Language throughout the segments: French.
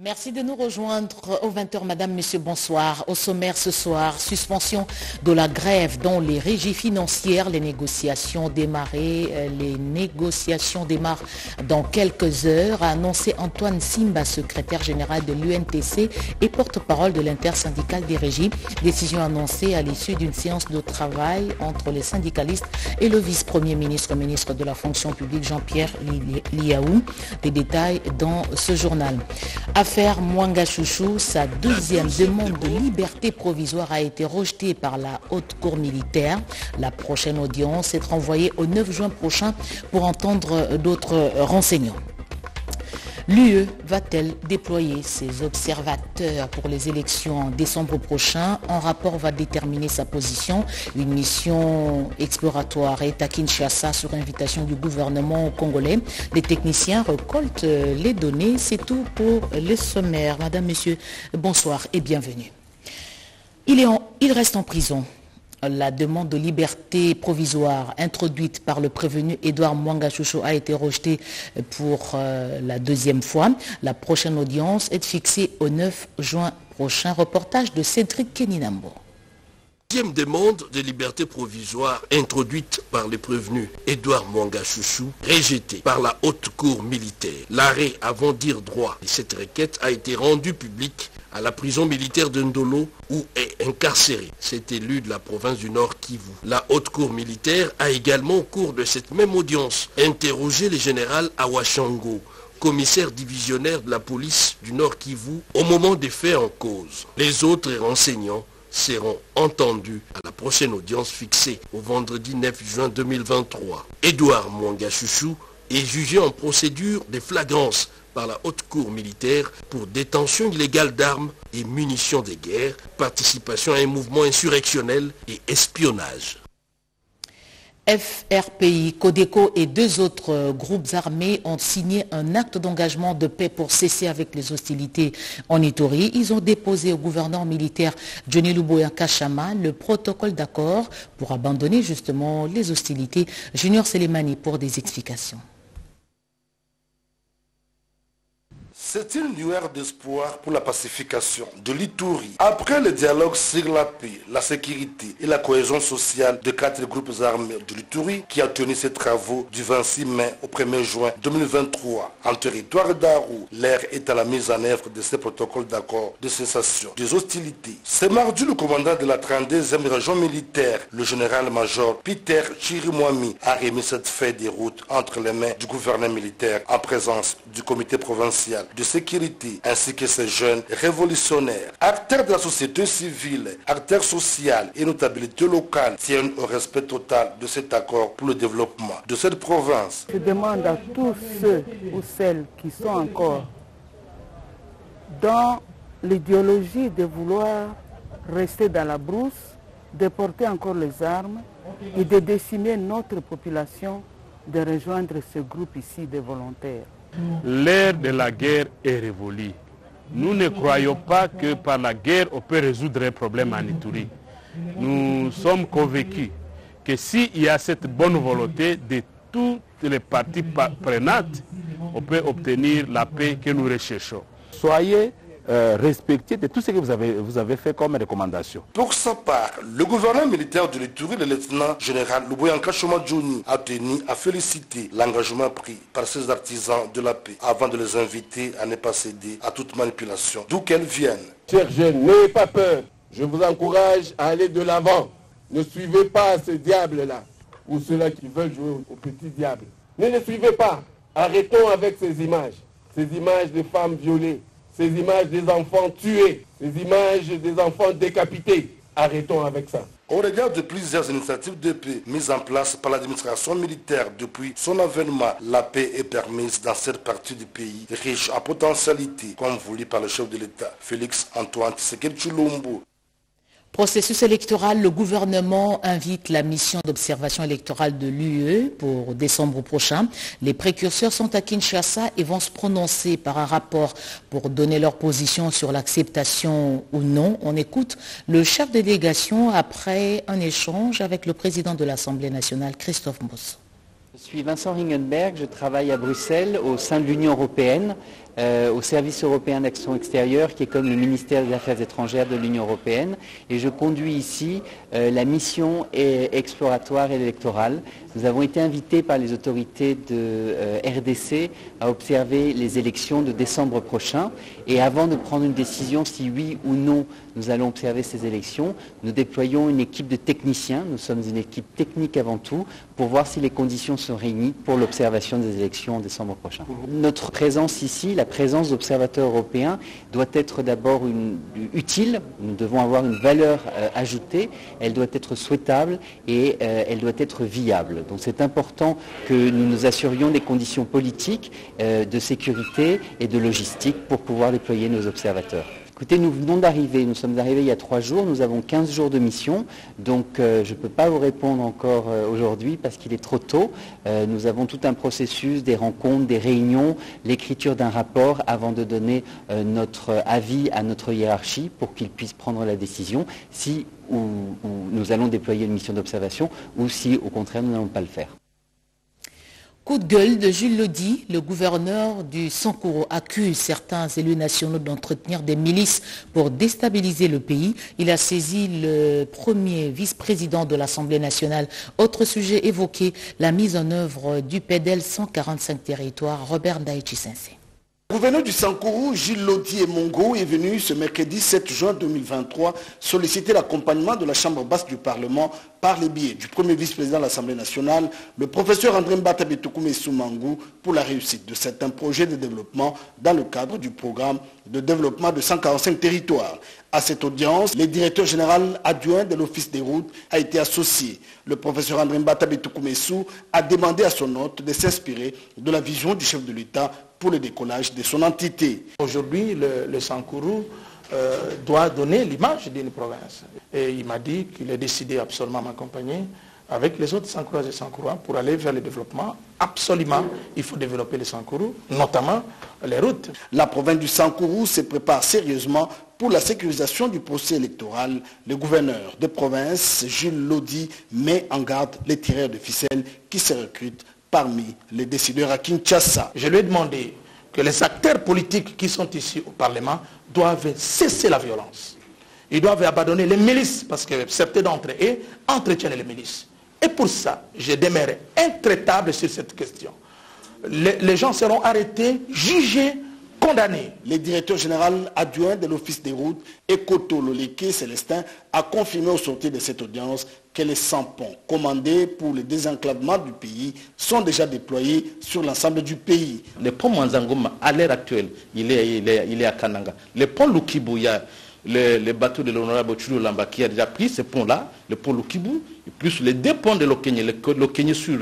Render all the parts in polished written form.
Merci de nous rejoindre aux 20h, madame, monsieur, bonsoir. Au sommaire ce soir, suspension de la grève dans les régies financières. Les négociations démarrent dans quelques heures, a annoncé Antoine Simba, secrétaire général de l'UNTC et porte-parole de l'intersyndicale des régies. Décision annoncée à l'issue d'une séance de travail entre les syndicalistes et le vice-premier ministre, ministre de la fonction publique Jean-Pierre Liaou. Des détails dans ce journal. Affaire Mwanga Chouchou, sa deuxième demande de liberté provisoire a été rejetée par la haute cour militaire. La prochaine audience est renvoyée au 9 juin prochain pour entendre d'autres renseignements. L'UE va-t-elle déployer ses observateurs pour les élections en décembre prochain? Un rapport va déterminer sa position. Une mission exploratoire est à Kinshasa sur invitation du gouvernement congolais. Les techniciens récoltent les données. C'est tout pour le sommaire. Madame, monsieur, bonsoir et bienvenue. Il reste en prison. La demande de liberté provisoire introduite par le prévenu Edouard Mwanga Chouchou a été rejetée pour la deuxième fois. La prochaine audience est fixée au 9 juin prochain. Reportage de Cédric Keninambo. Deuxième demande de liberté provisoire introduite par le prévenu Edouard Mwanga Chouchou, rejetée par la haute cour militaire. L'arrêt avant dire droit de cette requête a été rendu public à la prison militaire de Ndolo où est incarcéré cet élu de la province du Nord Kivu. La haute cour militaire a également au cours de cette même audience interrogé le général Awashango, commissaire divisionnaire de la police du Nord Kivu au moment des faits en cause. Les autres renseignants seront entendus à la prochaine audience fixée au vendredi 9 juin 2023. Edouard Mwanga Chouchou est jugé en procédure de flagrance par la haute cour militaire pour détention illégale d'armes et munitions de guerre, participation à un mouvement insurrectionnel et espionnage. FRPI, Codeco et deux autres groupes armés ont signé un acte d'engagement de paix pour cesser avec les hostilités en Ituri. Ils ont déposé au gouverneur militaire Johnny Luboya Kachama le protocole d'accord pour abandonner justement les hostilités. Junior Selemani pour des explications. C'est une lueur d'espoir pour la pacification de l'Ituri. Après le dialogue sur la paix, la sécurité et la cohésion sociale de 4 groupes armés de l'Ituri qui a tenu ses travaux du 26 mai au 1er juin 2023 en territoire d'Aru, l'heure est à la mise en œuvre de ces protocoles d'accord de cessation des hostilités. Ce mardi, le commandant de la 32e région militaire, le général-major Peter Chirimwami, a remis cette feuille de route entre les mains du gouverneur militaire en présence du comité provincial de sécurité ainsi que ces jeunes révolutionnaires. Acteurs de la société civile, acteurs sociaux et notabilités locales tiennent au respect total de cet accord pour le développement de cette province. Je demande à tous ceux ou celles qui sont encore dans l'idéologie de vouloir rester dans la brousse, de porter encore les armes et de décimer notre population, de rejoindre ce groupe ici de volontaires. L'ère de la guerre est révolue. Nous ne croyons pas que par la guerre on peut résoudre un problème en Ituri. Nous sommes convaincus que s'il y a cette bonne volonté de toutes les parties prenantes, on peut obtenir la paix que nous recherchons. Soyez respecté de tout ce que vous avez fait comme recommandation. Pour sa part, le gouverneur militaire de l'Ituri, le lieutenant général Luboya Nkashoma Johnny, a tenu à féliciter l'engagement pris par ces artisans de la paix avant de les inviter à ne pas céder à toute manipulation, d'où qu'elles viennent. Chers jeunes, n'ayez pas peur. Je vous encourage à aller de l'avant. Ne suivez pas ces diables-là, ou ceux-là qui veulent jouer au petit diable. Ne les suivez pas. Arrêtons avec ces images de femmes violées, ces images des enfants tués, ces images des enfants décapités. Arrêtons avec ça. Au regard de plusieurs initiatives de paix mises en place par l'administration militaire depuis son avènement, la paix est permise dans cette partie du pays riche en potentialités, comme voulu par le chef de l'État, Félix Antoine Tshisekedi Tshilombo. Processus électoral, le gouvernement invite la mission d'observation électorale de l'UE pour décembre prochain. Les précurseurs sont à Kinshasa et vont se prononcer par un rapport pour donner leur position sur l'acceptation ou non. On écoute le chef de délégation après un échange avec le président de l'Assemblée nationale, Christophe Mbosso. Je suis Vincent Ringenberg, je travaille à Bruxelles au sein de l'Union européenne au Service européen d'action extérieure, qui est comme le ministère des Affaires étrangères de l'Union européenne. Et je conduis ici la mission exploratoire et électorale. Nous avons été invités par les autorités de RDC à observer les élections de décembre prochain. Et avant de prendre une décision si oui ou non nous allons observer ces élections, nous déployons une équipe de techniciens. Nous sommes une équipe technique avant tout pour voir si les conditions sont réunies pour l'observation des élections en décembre prochain. Notre présence ici, la présence d'observateurs européens, doit être d'abord utile. Nous devons avoir une valeur ajoutée. Elle doit être souhaitable et elle doit être viable. Donc c'est important que nous nous assurions des conditions politiques, de sécurité et de logistique pour pouvoir déployer nos observateurs. Écoutez, nous venons d'arriver, nous sommes arrivés il y a 3 jours, nous avons 15 jours de mission, donc je ne peux pas vous répondre encore aujourd'hui parce qu'il est trop tôt. Nous avons tout un processus, des rencontres, des réunions, l'écriture d'un rapport avant de donner notre avis à notre hiérarchie pour qu'ils puissent prendre la décision si nous allons déployer une mission d'observation ou si au contraire nous n'allons pas le faire. Coup de gueule de Jules Lodi, le gouverneur du Sankuru accuse certains élus nationaux d'entretenir des milices pour déstabiliser le pays. Il a saisi le premier vice-président de l'Assemblée nationale. Autre sujet évoqué, la mise en œuvre du PEDEL 145 territoires. Robert Ndaïchi-Sensé. Le gouverneur du Sankuru, Gilles Lodi Mongo, est venu ce mercredi 7 juin 2023 solliciter l'accompagnement de la Chambre basse du Parlement par les biais du premier vice-président de l'Assemblée nationale, le professeur André Mbata Betoukoumé Soumangou, pour la réussite de certains projets de développement dans le cadre du programme de développement de 145 territoires. À cette audience, le directeur général adjoint de l'Office des routes a été associé. Le professeur André Mbata Betoukoumé Sou a demandé à son hôte de s'inspirer de la vision du chef de l'État pour le décollage de son entité. Aujourd'hui, le Sankuru doit donner l'image d'une province. Et il m'a dit qu'il est décidé absolument à m'accompagner avec les autres Sankurois et Sankurois pour aller vers le développement. Absolument, il faut développer les Sankuru, notamment les routes. La province du Sankuru se prépare sérieusement pour la sécurisation du procès électoral. Le gouverneur de province, Jules Lodi, met en garde les tireurs de ficelles qui se recrutent parmi les décideurs à Kinshasa. Je lui ai demandé que les acteurs politiques qui sont ici au Parlement doivent cesser la violence. Ils doivent abandonner les milices parce que certains d'entre eux entretiennent les milices. Et pour ça, je demeure intraitable sur cette question. Les gens seront arrêtés, jugés, condamnés. Le directeur général adjoint de l'Office des routes, Ekoto Loleke Célestin, a confirmé au sortir de cette audience que les 100 ponts commandés pour le désenclavement du pays sont déjà déployés sur l'ensemble du pays. Le pont Manzangoma, à l'heure actuelle, il est à Kananga. Le pont Lukibu, il y a le bateau de l'honorable Chulu Lamba qui a déjà pris ce pont-là, le pont Lukibu, et plus les 2 ponts de l'Okenye, l'Okenye sur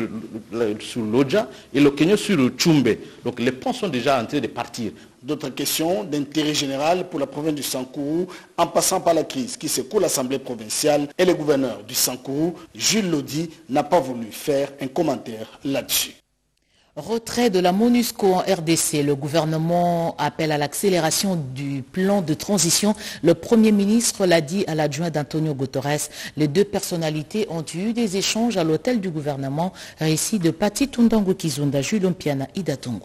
Lodja et l'Okenye sur Tchumbe. Donc les ponts sont déjà en train de partir. D'autres questions d'intérêt général pour la province du Sankuru, en passant par la crise qui secoue l'Assemblée provinciale, et le gouverneur du Sankuru, Jules Lodi, n'a pas voulu faire un commentaire là-dessus. Retrait de la MONUSCO en RDC. Le gouvernement appelle à l'accélération du plan de transition. Le Premier ministre l'a dit à l'adjoint d'Antonio Guterres. Les 2 personnalités ont eu des échanges à l'hôtel du gouvernement. Récit de Pati Tundango Kizunda, Julien Piana, Ida Tongo.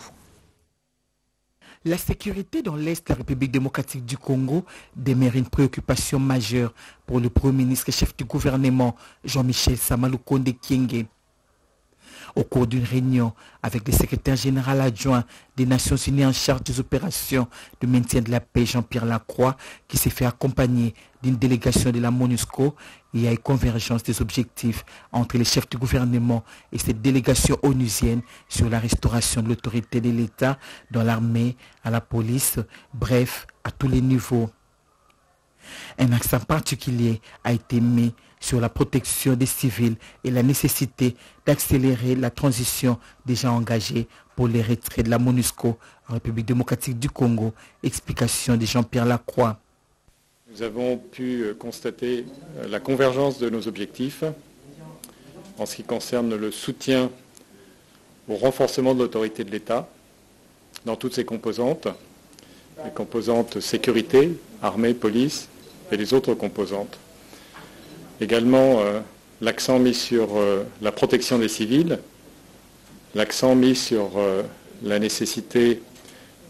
La sécurité dans l'Est de la République démocratique du Congo demeure une préoccupation majeure pour le Premier ministre et chef du gouvernement, Jean-Michel Samalukonde Kyenge. Au cours d'une réunion avec le secrétaire général adjoint des Nations Unies en charge des opérations de maintien de la paix, Jean-Pierre Lacroix, qui s'est fait accompagner d'une délégation de la MONUSCO, il y a une convergence des objectifs entre les chefs du gouvernement et cette délégation onusienne sur la restauration de l'autorité de l'État dans l'armée, à la police, bref, à tous les niveaux. Un accent particulier a été mis sur la protection des civils et la nécessité d'accélérer la transition déjà engagée pour les retraits de la MONUSCO en République démocratique du Congo. Explication de Jean-Pierre Lacroix. Nous avons pu constater la convergence de nos objectifs en ce qui concerne le soutien au renforcement de l'autorité de l'État dans toutes ses composantes, les composantes sécurité, armée, police et les autres composantes. Également, l'accent mis sur la protection des civils, l'accent mis sur la nécessité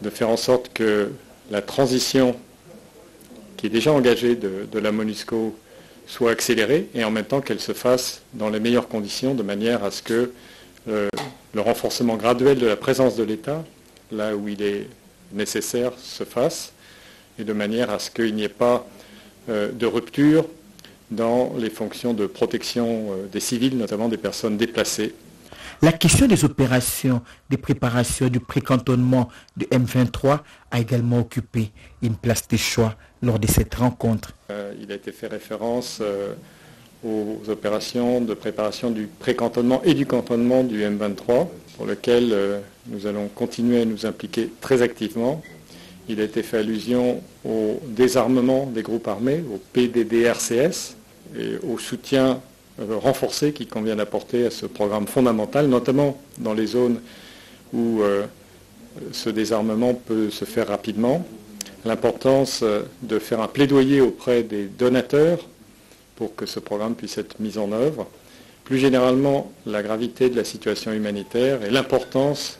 de faire en sorte que la transition qui est déjà engagée de la MONUSCO soit accélérée et en même temps qu'elle se fasse dans les meilleures conditions de manière à ce que le renforcement graduel de la présence de l'État, là où il est nécessaire, se fasse et de manière à ce qu'il n'y ait pas de rupture dans les fonctions de protection des civils, notamment des personnes déplacées. La question des opérations de préparation du précantonnement de M23 a également occupé une place de choix lors de cette rencontre. Il a été fait référence aux opérations de préparation du précantonnement et du cantonnement du M23, pour lequel nous allons continuer à nous impliquer très activement. Il a été fait allusion au désarmement des groupes armés, au PDDRCS, et au soutien renforcé qu'il convient d'apporter à ce programme fondamental, notamment dans les zones où ce désarmement peut se faire rapidement. L'importance de faire un plaidoyer auprès des donateurs pour que ce programme puisse être mis en œuvre. Plus généralement, la gravité de la situation humanitaire et l'importance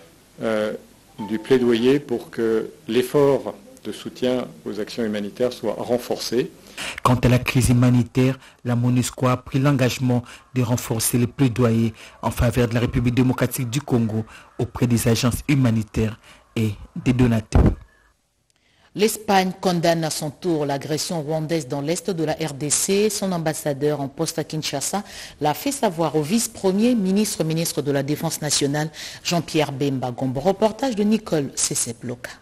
du plaidoyer pour que l'effort de soutien aux actions humanitaires soit renforcé. Quant à la crise humanitaire, la MONUSCO a pris l'engagement de renforcer les plaidoyers en faveur de la République démocratique du Congo auprès des agences humanitaires et des donateurs. L'Espagne condamne à son tour l'agression rwandaise dans l'est de la RDC. Son ambassadeur en poste à Kinshasa l'a fait savoir au vice-premier ministre de la Défense nationale, Jean-Pierre Bemba Gombo. Reportage de Nicole Cessep-Loka.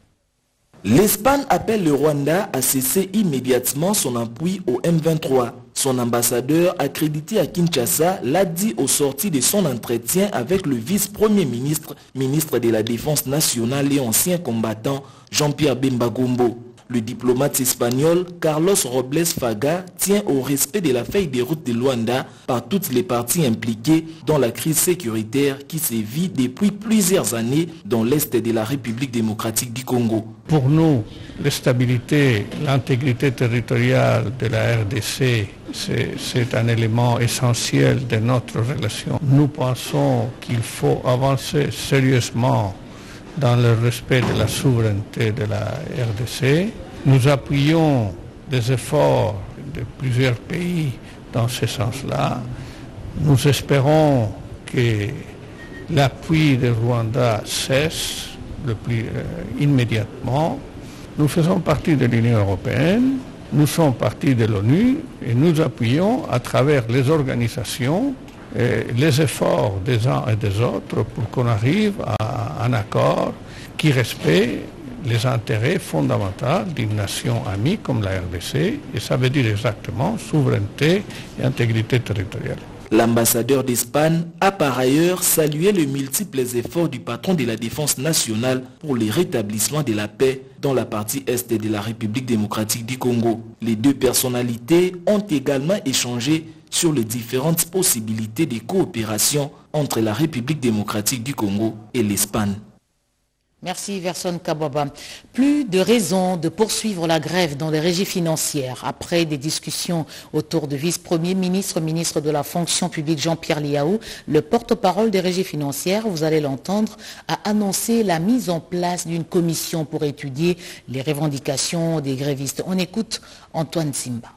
L'Espagne appelle le Rwanda à cesser immédiatement son appui au M23. Son ambassadeur accrédité à Kinshasa l'a dit au sorti de son entretien avec le vice-premier ministre de la Défense nationale et ancien combattant Jean-Pierre Bemba Gombo. Le diplomate espagnol Carlos Robles Faga tient au respect de la feuille de route de Luanda par toutes les parties impliquées dans la crise sécuritaire qui sévit depuis plusieurs années dans l'est de la République démocratique du Congo. Pour nous, la stabilité, l'intégrité territoriale de la RDC, c'est un élément essentiel de notre relation. Nous pensons qu'il faut avancer sérieusement dans le respect de la souveraineté de la RDC. Nous appuyons des efforts de plusieurs pays dans ce sens-là. Nous espérons que l'appui du Rwanda cesse le plus immédiatement. Nous faisons partie de l'Union européenne, nous sommes partie de l'ONU et nous appuyons à travers les organisations les efforts des uns et des autres pour qu'on arrive à un accord qui respecte les intérêts fondamentaux d'une nation amie comme la RDC, et ça veut dire exactement souveraineté et intégrité territoriale. L'ambassadeur d'Espagne a par ailleurs salué les multiples efforts du patron de la Défense nationale pour le rétablissement de la paix dans la partie est de la République démocratique du Congo. Les deux personnalités ont également échangé sur les différentes possibilités de coopération entre la République démocratique du Congo et l'Espagne. Merci Verson Kababa. Plus de raisons de poursuivre la grève dans les régies financières. Après des discussions autour du vice-premier ministre de la fonction publique Jean-Pierre Liaou, le porte-parole des régies financières, vous allez l'entendre, a annoncé la mise en place d'une commission pour étudier les revendications des grévistes. On écoute Antoine Simba.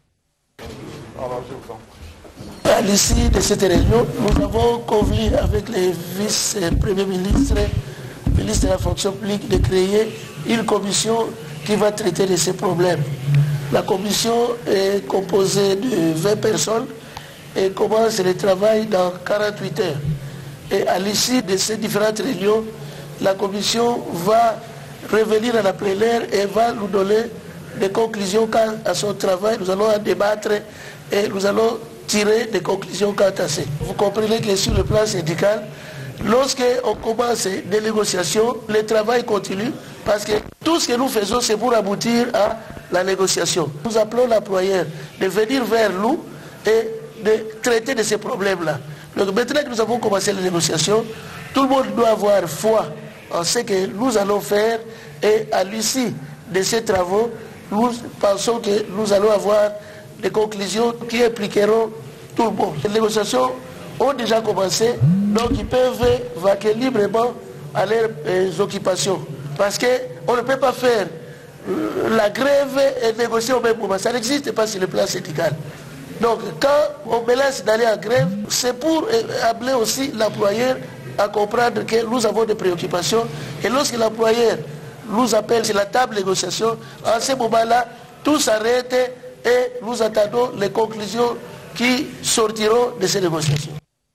À l'issue de cette réunion, nous avons convenu avec les vice-premiers ministres de la fonction publique de créer une commission qui va traiter de ces problèmes. La commission est composée de 20 personnes et commence le travail dans 48 heures. Et à l'issue de ces différentes réunions, la commission va revenir à la plénière et va nous donner des conclusions quant à son travail. Nous allons en débattre et nous allons tirer des conclusions quant à ça. Vous comprenez que sur le plan syndical, lorsqu'on commence des négociations, le travail continue parce que tout ce que nous faisons, c'est pour aboutir à la négociation. Nous appelons l'employeur de venir vers nous et de traiter de ces problèmes-là. Donc maintenant que nous avons commencé les négociations, tout le monde doit avoir foi en ce que nous allons faire et à l'issue de ces travaux, nous pensons que nous allons avoir des conclusions qui impliqueront tout le monde. Les négociations ont déjà commencé, donc ils peuvent vaquer librement à leurs occupations. Parce qu'on ne peut pas faire la grève et négocier au même moment. Ça n'existe pas sur le plan syndical. Donc quand on menace d'aller en grève, c'est pour amener aussi l'employeur à comprendre que nous avons des préoccupations. Et lorsque l'employeur nous appelle sur la table de négociation, en ce moment-là, tout s'arrête et nous attendons les conclusions qui sortiront de ces négociations.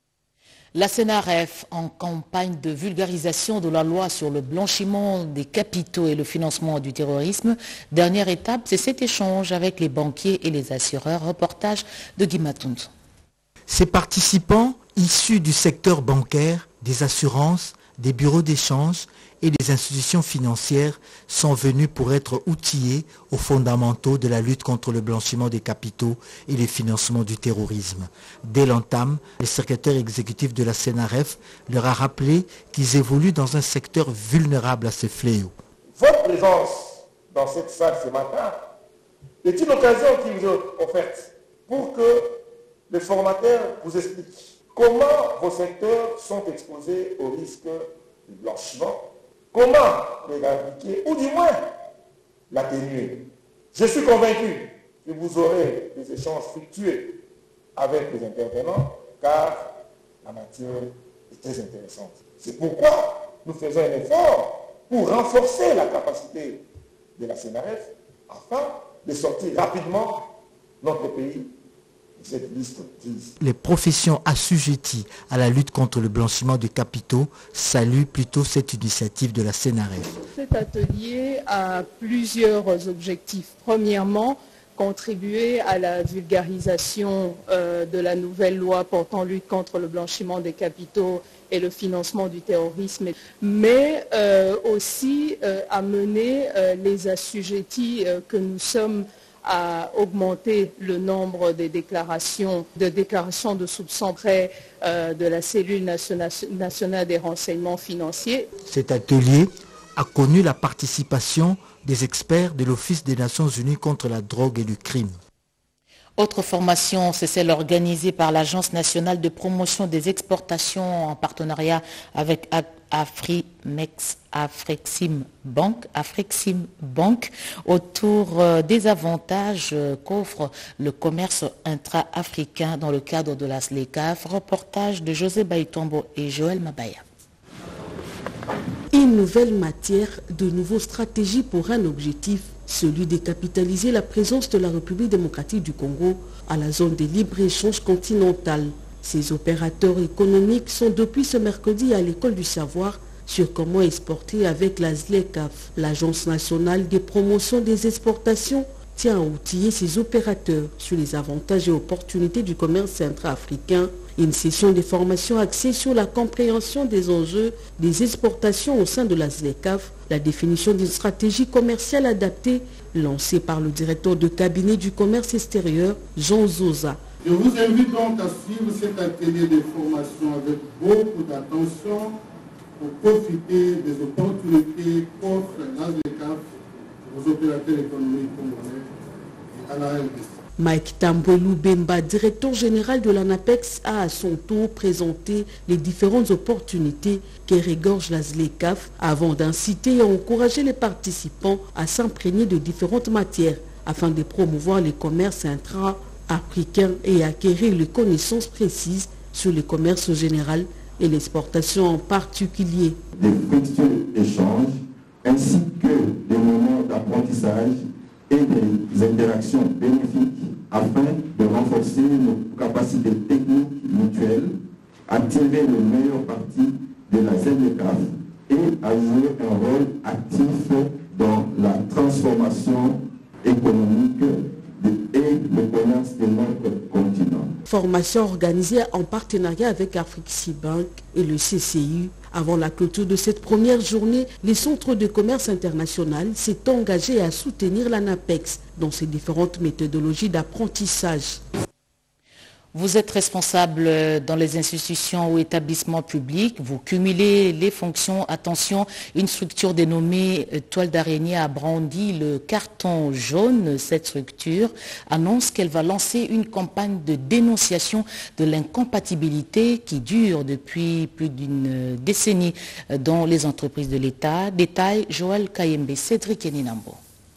La CNRF, en campagne de vulgarisation de la loi sur le blanchiment des capitaux et le financement du terrorisme. Dernière étape, c'est cet échange avec les banquiers et les assureurs. Reportage de Guy Matounz. Ces participants, issus du secteur bancaire, des assurances, des bureaux d'échange et des institutions financières, sont venus pour être outillés aux fondamentaux de la lutte contre le blanchiment des capitaux et le financement du terrorisme. Dès l'entame, le secrétaire exécutif de la CNRF leur a rappelé qu'ils évoluent dans un secteur vulnérable à ces fléaux. Votre présence dans cette salle ce matin est une occasion qui vous est offerte pour que les formateurs vous expliquent comment vos secteurs sont exposés au risque du blanchiment, comment l'éradiquer ou du moins l'atténuer. Je suis convaincu que vous aurez des échanges fructueux avec les intervenants car la matière est très intéressante. C'est pourquoi nous faisons un effort pour renforcer la capacité de la CNRF afin de sortir rapidement notre pays de cette liste grise. Les professions assujetties à la lutte contre le blanchiment de capitaux saluent plutôt cette initiative de la CNRF. Cet atelier a plusieurs objectifs. Premièrement, contribuer à la vulgarisation de la nouvelle loi portant lutte contre le blanchiment des capitaux et le financement du terrorisme, mais aussi amener les assujettis que nous sommes à augmenter le nombre des déclarations de soupçons près de la cellule nationale des renseignements financiers. Cet atelier a connu la participation des experts de l'Office des Nations Unies contre la drogue et le crime. Autre formation, c'est celle organisée par l'Agence nationale de promotion des exportations en partenariat avec Afrexim Bank autour des avantages qu'offre le commerce intra-africain dans le cadre de la SLECAF. Reportage de José Baïtombo et Joël Mabaya. Une nouvelle matière, de nouvelles stratégies pour un objectif, celui de capitaliser la présence de la République démocratique du Congo à la zone de libre-échange continentale. Ces opérateurs économiques sont depuis ce mercredi à l'école du savoir sur comment exporter avec la SLECAF. L'Agence nationale de promotion des exportations tient à outiller ses opérateurs sur les avantages et opportunités du commerce intra-africain. Une session de formation axée sur la compréhension des enjeux des exportations au sein de la SLECAF, la définition d'une stratégie commerciale adaptée, lancée par le directeur de cabinet du commerce extérieur, Jean Zosa. Je vous invite donc à suivre cet atelier de formation avec beaucoup d'attention pour profiter des opportunités qu'offre la SLECAF aux opérateurs économiques congolais et à la RDC. Mike Tambouelou Bemba, directeur général de l'ANAPEX, a à son tour présenté les différentes opportunités que regorge la SLECAF avant d'inciter et encourager les participants à s'imprégner de différentes matières afin de promouvoir les commerces intra-africains et acquérir les connaissances précises sur le commerce général et l'exportation en particulier. Des fructueux échanges ainsi que des moments d'apprentissage et des interactions bénéfiques afin de renforcer nos capacités techniques mutuelles, à tirer le meilleur parti de la SLECAF et à jouer un rôle actif dans la transformation économique et le commerce de notre continent. Formation organisée en partenariat avec Afrexim Bank et le CCU. Avant la clôture de cette première journée, les centres de commerce international s'est engagé à soutenir l'ANAPEX dans ses différentes méthodologies d'apprentissage. Vous êtes responsable dans les institutions ou établissements publics, vous cumulez les fonctions. Attention, une structure dénommée Toile d'araignée a brandi le carton jaune. Cette structure annonce qu'elle va lancer une campagne de dénonciation de l'incompatibilité qui dure depuis plus d'une décennie dans les entreprises de l'État. Détail, Joël Kayembe, Cédric Eninambo.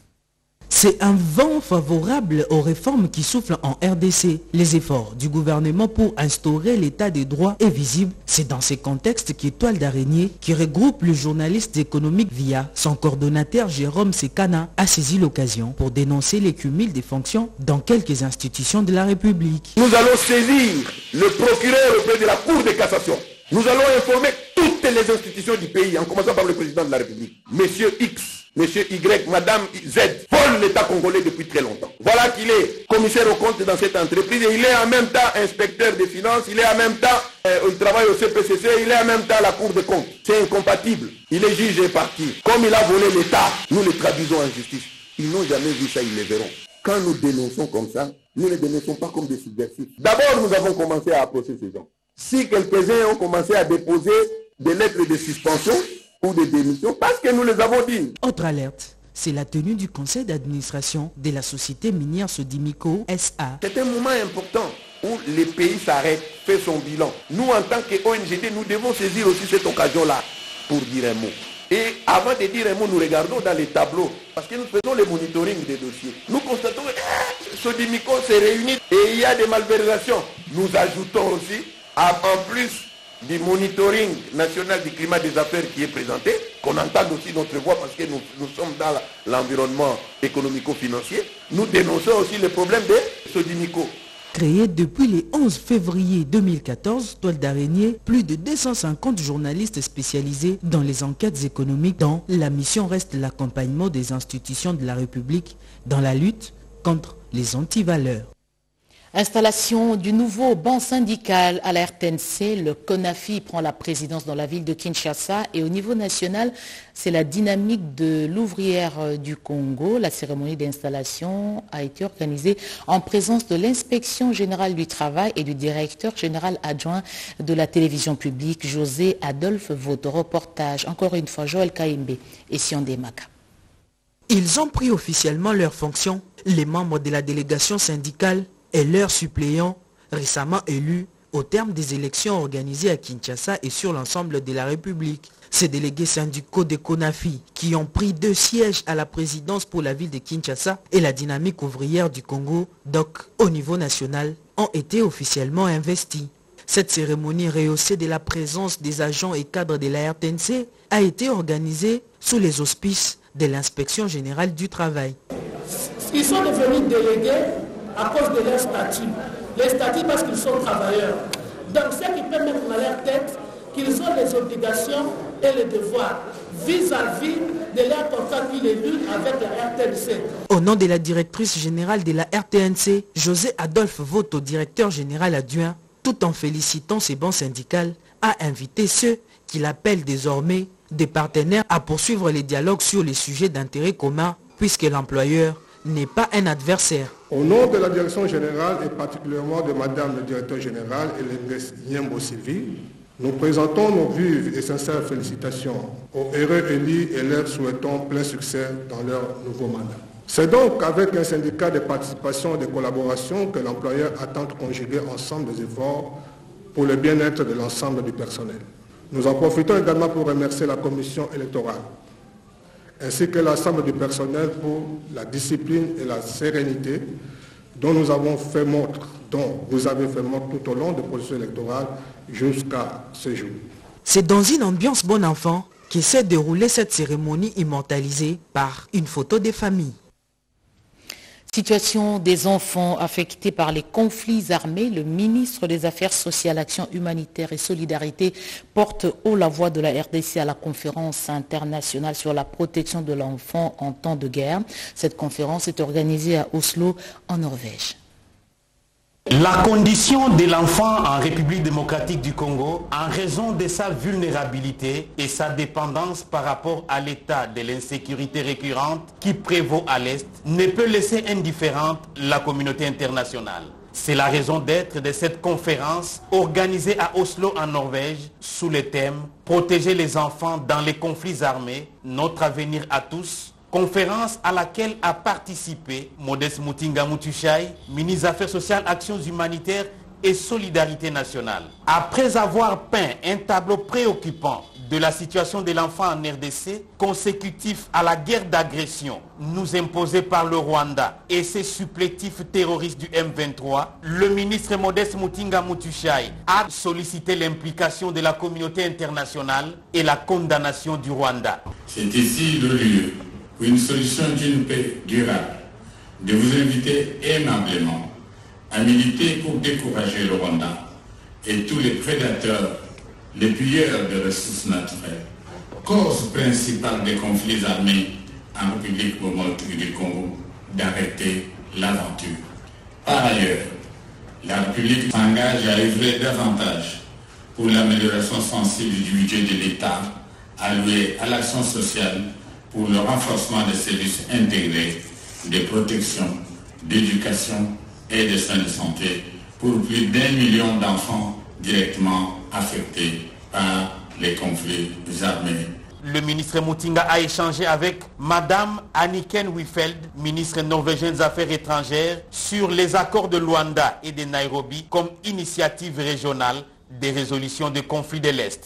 C'est un vent favorable aux réformes qui soufflent en RDC. Les efforts du gouvernement pour instaurer l'état des droits est visible. C'est dans ces contextes qu'Étoile d'araignée, qui regroupe les journalistes économiques via son coordonnateur Jérôme Sekana, a saisi l'occasion pour dénoncer les cumuls des fonctions dans quelques institutions de la République. Nous allons saisir le procureur auprès de la Cour de cassation. Nous allons informer toutes les institutions du pays, en commençant par le président de la République, Monsieur X, Monsieur Y, Madame Z, volent l'État congolais depuis très longtemps. Voilà qu'il est commissaire aux comptes dans cette entreprise et il est en même temps inspecteur des finances, il est en même temps, il travaille au CPCC, il est en même temps à la Cour des comptes. C'est incompatible. Il est juge et parti. Comme il a volé l'État, nous le traduisons en justice. Ils n'ont jamais vu ça, ils le verront. Quand nous dénonçons comme ça, nous ne les dénonçons pas comme des subversifs. D'abord, nous avons commencé à approcher ces gens. Si quelques-uns ont commencé à déposer des lettres de suspension ou de démission, parce que nous les avons dit. Autre alerte, c'est la tenue du conseil d'administration de la société minière Sodimico SA. C'est un moment important où les pays s'arrêtent, fait son bilan. Nous, en tant qu'ONGD, nous devons saisir aussi cette occasion-là pour dire un mot. Et avant de dire un mot, nous regardons dans les tableaux, parce que nous faisons le monitoring des dossiers. Nous constatons que Sodimico s'est réuni et il y a des malversations. Nous ajoutons aussi, en plus du monitoring national du climat des affaires qui est présenté, qu'on entende aussi notre voix parce que nous sommes dans l'environnement économico-financier, nous dénonçons aussi le problème de Sodimico. Créé depuis le 11 février 2014, Toile d'araignée, plus de 250 journalistes spécialisés dans les enquêtes économiques dont la mission reste l'accompagnement des institutions de la République dans la lutte contre les antivaleurs. Installation du nouveau banc syndical à la RTNC, le CONAFI prend la présidence dans la ville de Kinshasa et au niveau national, c'est la dynamique de l'ouvrière du Congo. La cérémonie d'installation a été organisée en présence de l'inspection générale du travail et du directeur général adjoint de la télévision publique, José Adolphe Voto. Reportage, encore une fois, Joël Kaimbe et Siondé Maka. Ils ont pris officiellement leurs fonctions, les membres de la délégation syndicale et leurs suppléants récemment élus au terme des élections organisées à Kinshasa et sur l'ensemble de la République. Ces délégués syndicaux de CONAFI qui ont pris 2 sièges à la présidence pour la ville de Kinshasa et la dynamique ouvrière du Congo, donc au niveau national, ont été officiellement investis. Cette cérémonie rehaussée de la présence des agents et cadres de la RTNC a été organisée sous les auspices de l'inspection générale du travail. Ils sont devenus délégués à cause de leur statut. Les statuts parce qu'ils sont travailleurs. Donc ce qui peut mettre dans leur tête qu'ils ont les obligations et les devoirs vis-à-vis de leur contrat qu'ils élus avec la RTNC. Au nom de la directrice générale de la RTNC, José Adolphe Voto, directeur général adjoint, tout en félicitant ses bancs syndicales, a invité ceux qu'il appelle désormais des partenaires à poursuivre les dialogues sur les sujets d'intérêt commun puisque l'employeur n'est pas un adversaire. Au nom de la direction générale et particulièrement de Madame le directeur général Hélène Niembo Sylvie, nous présentons nos vives et sincères félicitations aux heureux élus et leur souhaitons plein succès dans leur nouveau mandat. C'est donc avec un syndicat de participation et de collaboration que l'employeur attend de conjuguer ensemble des efforts pour le bien-être de l'ensemble du personnel. Nous en profitons également pour remercier la commission électorale ainsi que l'ensemble du personnel pour la discipline et la sérénité dont vous avez fait montre tout au long du processus électoral jusqu'à ce jour. C'est dans une ambiance bon enfant qui s'est déroulée cette cérémonie immortalisée par une photo des familles. Situation des enfants affectés par les conflits armés, le ministre des Affaires sociales, Action humanitaire et solidarité porte haut la voix de la RDC à la conférence internationale sur la protection de l'enfant en temps de guerre. Cette conférence est organisée à Oslo, en Norvège. La condition de l'enfant en République démocratique du Congo, en raison de sa vulnérabilité et sa dépendance par rapport à l'état de l'insécurité récurrente qui prévaut à l'Est, ne peut laisser indifférente la communauté internationale. C'est la raison d'être de cette conférence organisée à Oslo en Norvège sous le thème « Protéger les enfants dans les conflits armés, notre avenir à tous ». Conférence à laquelle a participé Modeste Mutinga Mutushai, ministre des Affaires sociales, Actions humanitaires et Solidarité nationale. Après avoir peint un tableau préoccupant de la situation de l'enfant en RDC, consécutif à la guerre d'agression nous imposée par le Rwanda et ses supplétifs terroristes du M23, le ministre Modeste Mutinga Mutushai a sollicité l'implication de la communauté internationale et la condamnation du Rwanda. C'est ici le lieu pour une solution d'une paix durable, de vous inviter aimablement à militer pour décourager le Rwanda et tous les prédateurs, les pilleurs de ressources naturelles, cause principale des conflits armés en République démocratique du Congo, d'arrêter l'aventure. Par ailleurs, la République s'engage à œuvrer davantage pour l'amélioration sensible du budget de l'État alloué à l'action sociale pour le renforcement des services intégrés de protection, d'éducation et de soins de santé pour plus d'1 million d'enfants directement affectés par les conflits armés. Le ministre Mutinga a échangé avec Madame Anniken Huitfeldt, ministre norvégienne des Affaires étrangères, sur les accords de Luanda et de Nairobi comme initiative régionale des résolutions de conflits de l'Est.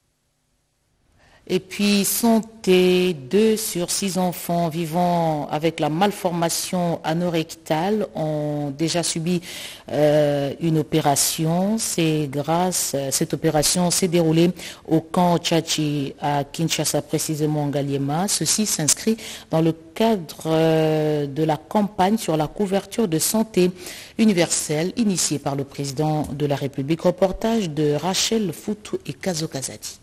Et puis, santé, 2 sur 6 enfants vivant avec la malformation anorectale ont déjà subi une opération. Cette opération s'est déroulée au camp Chachi à Kinshasa, précisément en Ngaliema. Ceci s'inscrit dans le cadre de la campagne sur la couverture de santé universelle initiée par le président de la République. Reportage de Rachel Foutou et Kazo Kazadi.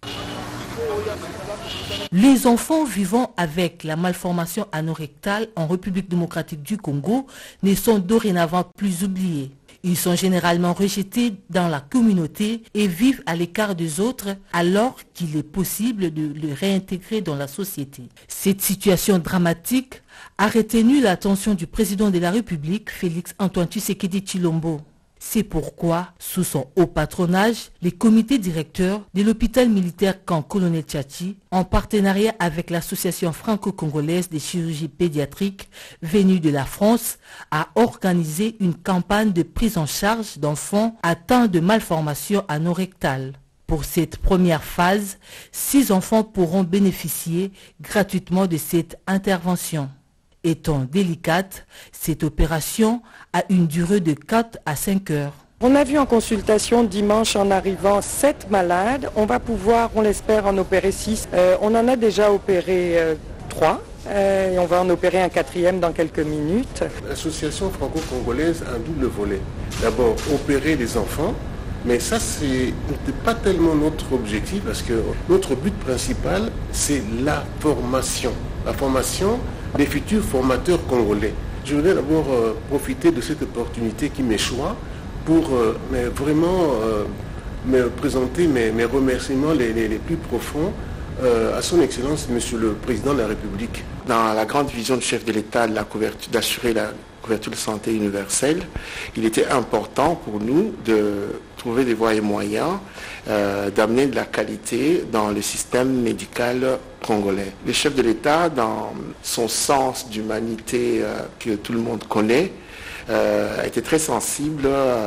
Les enfants vivant avec la malformation anorectale en République démocratique du Congo ne sont dorénavant plus oubliés. Ils sont généralement rejetés dans la communauté et vivent à l'écart des autres alors qu'il est possible de les réintégrer dans la société. Cette situation dramatique a retenu l'attention du président de la République, Félix Antoine Tshisekedi Tshilombo. C'est pourquoi, sous son haut patronage, les comités directeurs de l'hôpital militaire camp Colonel Tchachi, en partenariat avec l'association franco-congolaise des chirurgies pédiatriques venue de la France, a organisé une campagne de prise en charge d'enfants atteints de malformations anorectales. Pour cette première phase, 6 enfants pourront bénéficier gratuitement de cette intervention. Étant délicate, cette opération a une durée de 4 à 5 heures. On a vu en consultation dimanche en arrivant 7 malades. On va pouvoir, on l'espère, en opérer 6. On en a déjà opéré 3 et on va en opérer un 4e dans quelques minutes. L'association franco-congolaise a un double volet. D'abord, opérer les enfants. Mais ça, c'est pas tellement notre objectif parce que notre but principal, c'est la formation. La formation des futurs formateurs congolais. Je voudrais d'abord profiter de cette opportunité qui m'échoit pour vraiment me présenter mes remerciements les plus profonds à son Excellence, Monsieur le Président de la République. Dans la grande vision du chef de l'État d'assurer la couverture de santé universelle, il était important pour nous de trouver des voies et moyens d'amener de la qualité dans le système médical congolais. Le chef de l'État, dans son sens d'humanité que tout le monde connaît, a été très sensible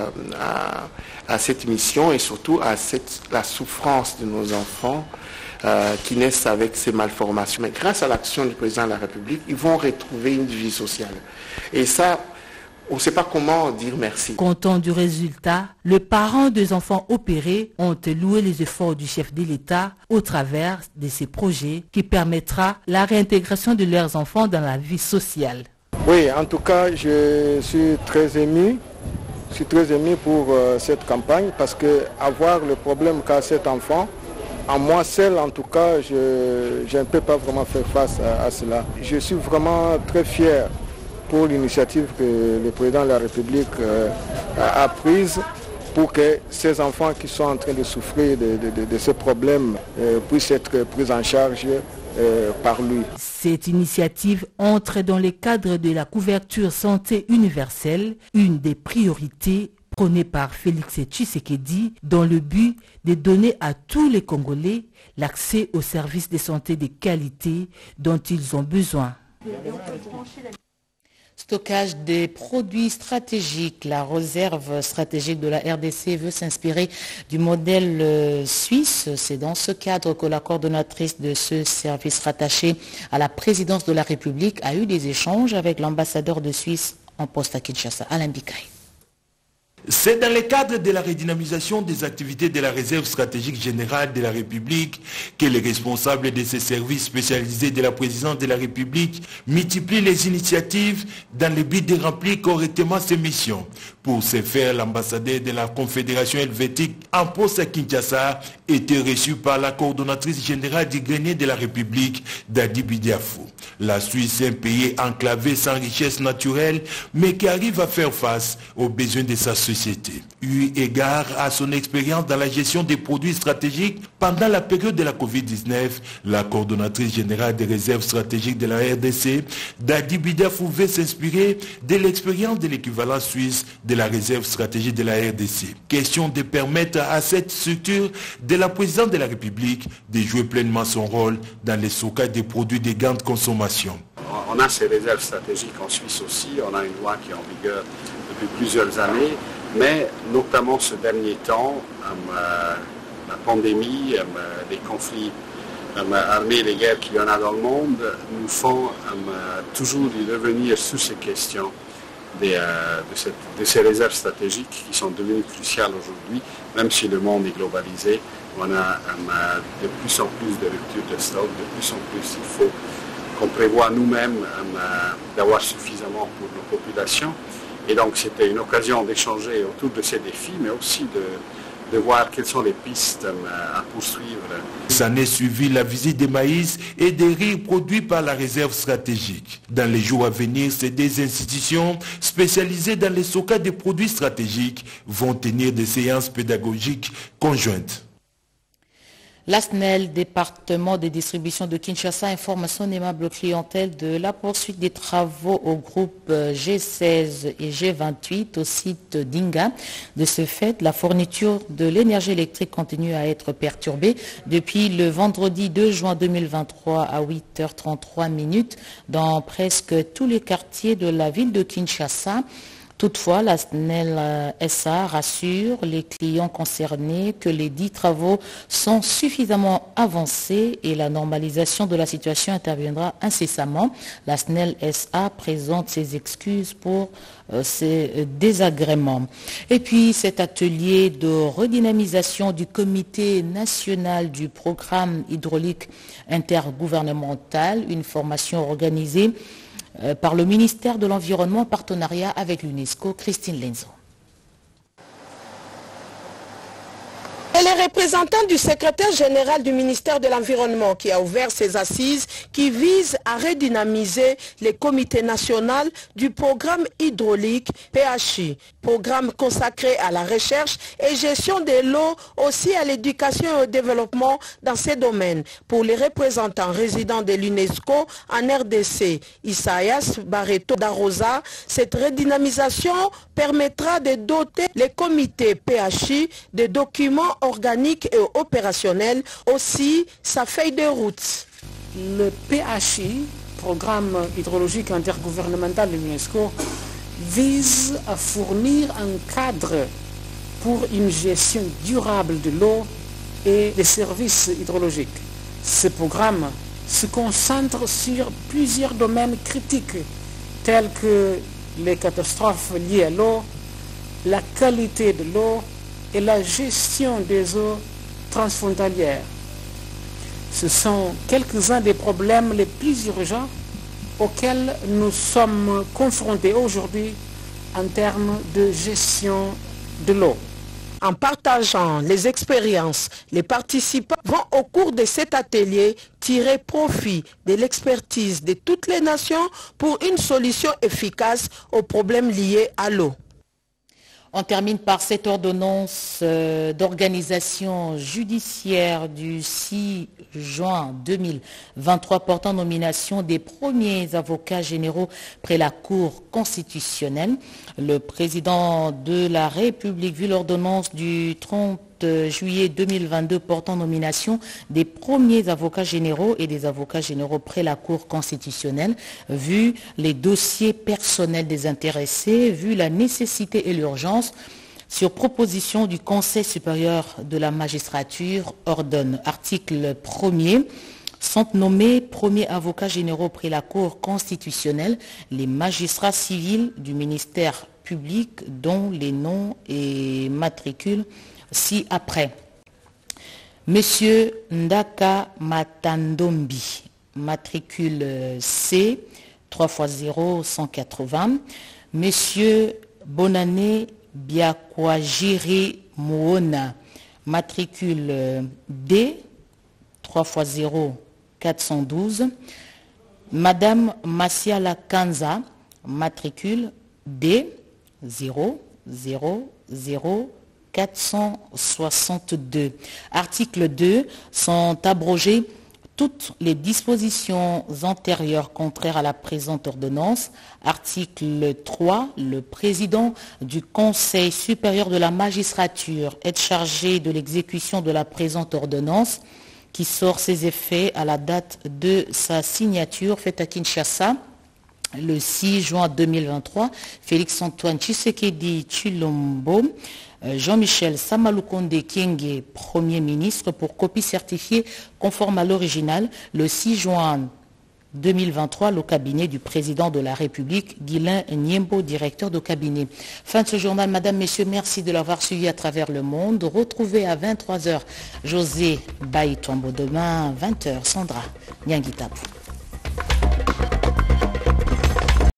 à cette mission et surtout à la souffrance de nos enfants qui naissent avec ces malformations. Mais grâce à l'action du président de la République, ils vont retrouver une vie sociale. Et ça, on ne sait pas comment dire merci. Content du résultat, les parents des enfants opérés ont loué les efforts du chef de l'État au travers de ces projets qui permettra la réintégration de leurs enfants dans la vie sociale. Oui, en tout cas, je suis très ému. Je suis très ému pour cette campagne parce que avoir le problème qu'a cet enfant, à moi seul en tout cas, je ne peux pas vraiment faire face à cela. Je suis vraiment très fier pour l'initiative que le président de la République a prise pour que ces enfants qui sont en train de souffrir de ce problème puissent être pris en charge par lui. Cette initiative entre dans le cadre de la couverture santé universelle, une des priorités prônée par Félix Tshisekedi dans le but de donner à tous les Congolais l'accès aux services de santé de qualité dont ils ont besoin. Stockage des produits stratégiques. La réserve stratégique de la RDC veut s'inspirer du modèle suisse. C'est dans ce cadre que la coordonnatrice de ce service rattaché à la présidence de la République a eu des échanges avec l'ambassadeur de Suisse en poste à Kinshasa, Alain Bikaï. C'est dans le cadre de la redynamisation des activités de la réserve stratégique générale de la République que les responsables de ces services spécialisés de la présidence de la République multiplient les initiatives dans le but de remplir correctement ces missions. Pour ce faire, l'ambassadeur de la Confédération helvétique en poste à Kinshasa était reçu par la coordonnatrice générale du grenier de la République, Dadi Bidiafou. La Suisse est un pays enclavé sans richesse naturelle, mais qui arrive à faire face aux besoins de sa société. Eu égard à son expérience dans la gestion des produits stratégiques pendant la période de la Covid-19, la coordonnatrice générale des réserves stratégiques de la RDC, Dadi Bidiafou, veut s'inspirer de l'expérience de l'équivalent suisse de la réserve stratégique de la RDC. Question de permettre à cette structure de la présidence de la République de jouer pleinement son rôle dans le stockage des produits de grande consommation. On a ces réserves stratégiques en Suisse aussi, on a une loi qui est en vigueur depuis plusieurs années, mais notamment ce dernier temps, la pandémie, les conflits armés, les guerres qu'il y en a dans le monde, nous font toujours y revenir sur ces questions de ces réserves stratégiques qui sont devenues cruciales aujourd'hui, même si le monde est globalisé. On a de plus en plus de ruptures de stock, de plus en plus il faut qu'on prévoit nous-mêmes d'avoir suffisamment pour nos populations. Et donc c'était une occasion d'échanger autour de ces défis, mais aussi de voir quelles sont les pistes à poursuivre. S'en est suivi la visite des maïs et des riz produits par la réserve stratégique. Dans les jours à venir, ces deux institutions spécialisées dans le stockage des produits stratégiques vont tenir des séances pédagogiques conjointes. La SNEL, département de distribution de Kinshasa, informe son aimable clientèle de la poursuite des travaux au groupe G16 et G28 au site d'Inga. De ce fait, la fourniture de l'énergie électrique continue à être perturbée depuis le vendredi 2 juin 2023 à 8h33 dans presque tous les quartiers de la ville de Kinshasa. Toutefois, la SNEL SA rassure les clients concernés que les 10 travaux sont suffisamment avancés et la normalisation de la situation interviendra incessamment. La SNEL SA présente ses excuses pour ces désagréments. Et puis cet atelier de redynamisation du comité national du programme hydraulique intergouvernemental, une formation organisée par le ministère de l'Environnement en partenariat avec l'UNESCO. Christine Lenzo. Et les représentants du secrétaire général du ministère de l'Environnement qui a ouvert ces assises qui visent à redynamiser le comité national du programme hydraulique PHI, programme consacré à la recherche et gestion de l'eau, aussi à l'éducation et au développement dans ces domaines. Pour les représentants résidents de l'UNESCO en RDC, Isaias Barreto d'Arosa, cette redynamisation permettra de doter les comités PHI de documents organique et opérationnel, aussi sa feuille de route. Le PHI, Programme hydrologique intergouvernemental de l'UNESCO, vise à fournir un cadre pour une gestion durable de l'eau et des services hydrologiques. Ce programme se concentre sur plusieurs domaines critiques tels que les catastrophes liées à l'eau, la qualité de l'eau et la gestion des eaux transfrontalières. Ce sont quelques-uns des problèmes les plus urgents auxquels nous sommes confrontés aujourd'hui en termes de gestion de l'eau. En partageant les expériences, les participants vont au cours de cet atelier tirer profit de l'expertise de toutes les nations pour une solution efficace aux problèmes liés à l'eau. On termine par cette ordonnance d'organisation judiciaire du 6 juin 2023 portant nomination des premiers avocats généraux près la Cour constitutionnelle. Le président de la République, vu l'ordonnance du 30 juillet 2022 portant nomination des premiers avocats généraux et des avocats généraux près la Cour constitutionnelle, vu les dossiers personnels des intéressés, vu la nécessité et l'urgence, sur proposition du Conseil supérieur de la magistrature, ordonne. Article 1er. Sont nommés premiers avocats généraux près la Cour constitutionnelle les magistrats civils du ministère public dont les noms et matricules ci-après. Monsieur Ndaka Matandombi, matricule C, 3x0, 180. Monsieur Bonane Biakwajiri Moona, matricule D, 3x0, 412. Madame Masiala Kanza, matricule D, 0, 0, 0, 462. Article 2. Sont abrogées toutes les dispositions antérieures contraires à la présente ordonnance. Article 3. Le président du Conseil supérieur de la magistrature est chargé de l'exécution de la présente ordonnance qui sort ses effets à la date de sa signature faite à Kinshasa le 6 juin 2023. Félix-Antoine Tshisekedi Tshilombo, Jean-Michel Samalukonde Kyenge, Premier ministre, pour copie certifiée conforme à l'original, le 6 juin 2023, le cabinet du président de la République, Guilain Niembo, directeur de cabinet. Fin de ce journal, Madame, Messieurs, merci de l'avoir suivi à travers le monde. Retrouvez à 23h José Baïtombo. Demain, 20h, Sandra Nyangitapu.